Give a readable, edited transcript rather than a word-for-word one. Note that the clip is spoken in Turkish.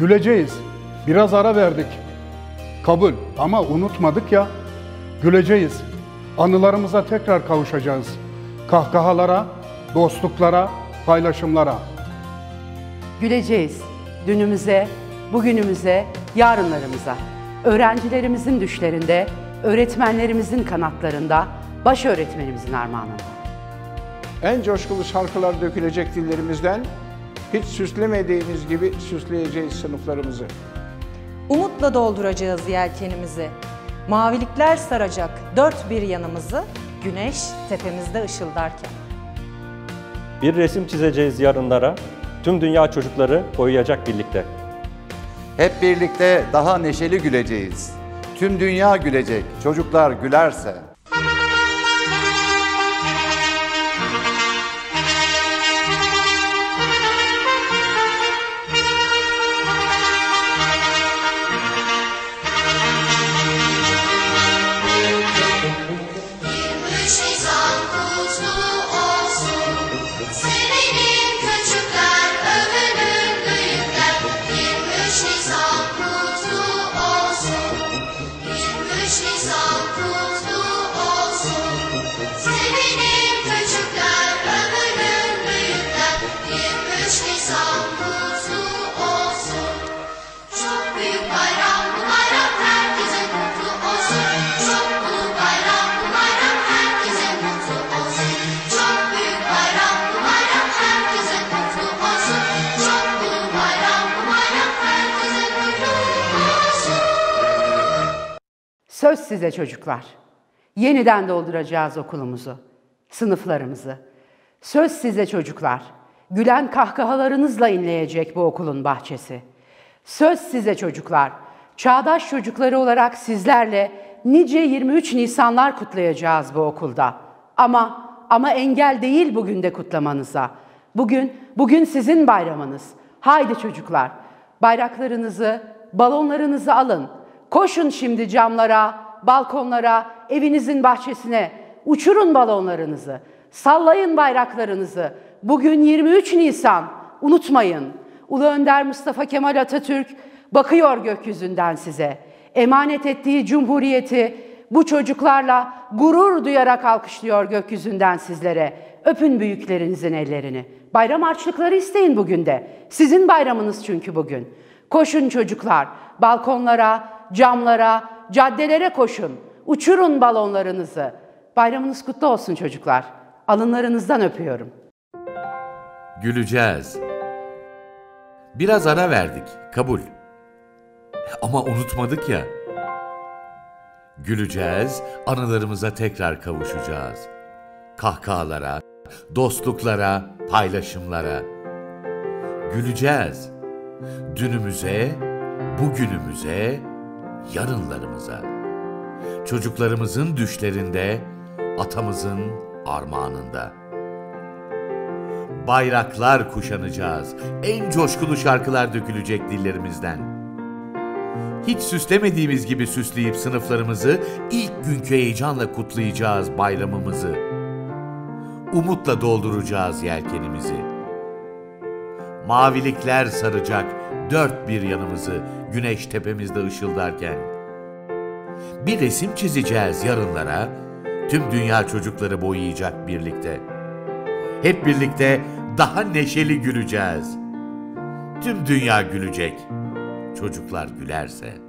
Güleceğiz. Biraz ara verdik. Kabul ama unutmadık ya. Güleceğiz. Anılarımıza tekrar kavuşacağız. Kahkahalara, dostluklara, paylaşımlara. Güleceğiz. Dünümüze, bugünümüze, yarınlarımıza. Öğrencilerimizin düşlerinde, öğretmenlerimizin kanatlarında, baş öğretmenimizin armağanında. En coşkulu şarkılar dökülecek dillerimizden, hiç süslemediğimiz gibi süsleyeceğiz sınıflarımızı. Umutla dolduracağız yelkenimizi. Mavilikler saracak dört bir yanımızı, güneş tepemizde ışıldarken. Bir resim çizeceğiz yarınlara, tüm dünya çocukları boyayacak birlikte. Hep birlikte daha neşeli güleceğiz. Tüm dünya gülecek, çocuklar gülerse. Söz size çocuklar. Yeniden dolduracağız okulumuzu, sınıflarımızı. Söz size çocuklar. Gülen kahkahalarınızla inleyecek bu okulun bahçesi. Söz size çocuklar. Çağdaş çocukları olarak sizlerle nice 23 Nisanlar kutlayacağız bu okulda. Ama engel değil bugün de kutlamanıza. Bugün sizin bayramınız. Haydi çocuklar, bayraklarınızı, balonlarınızı alın. Koşun şimdi camlara, balkonlara, evinizin bahçesine. Uçurun balonlarınızı, sallayın bayraklarınızı. Bugün 23 Nisan, unutmayın. Ulu Önder Mustafa Kemal Atatürk bakıyor gökyüzünden size. Emanet ettiği cumhuriyeti bu çocuklarla gurur duyarak alkışlıyor gökyüzünden sizlere. Öpün büyüklerinizin ellerini. Bayram harçlıkları isteyin bugün de. Sizin bayramınız çünkü bugün. Koşun çocuklar, balkonlara, camlara, caddelere koşun. Uçurun balonlarınızı. Bayramınız kutlu olsun çocuklar. Alınlarınızdan öpüyorum. Güleceğiz. Biraz ara verdik, kabul. Ama unutmadık ya. Güleceğiz, anılarımıza tekrar kavuşacağız. Kahkahalara, dostluklara, paylaşımlara. Güleceğiz. Dünümüze, bugünümüze, yarınlarımıza. Çocuklarımızın düşlerinde, atamızın armağanında. Bayraklar kuşanacağız, en coşkulu şarkılar dökülecek dillerimizden. Hiç süslemediğimiz gibi süsleyip sınıflarımızı, ilk günkü heyecanla kutlayacağız bayramımızı. Umutla dolduracağız yelkenimizi. Mavilikler saracak dört bir yanımızı, güneş tepemizde ışıldarken. Bir resim çizeceğiz yarınlara, tüm dünya çocukları boyayacak birlikte. Hep birlikte daha neşeli güleceğiz. Tüm dünya gülecek, çocuklar gülerse.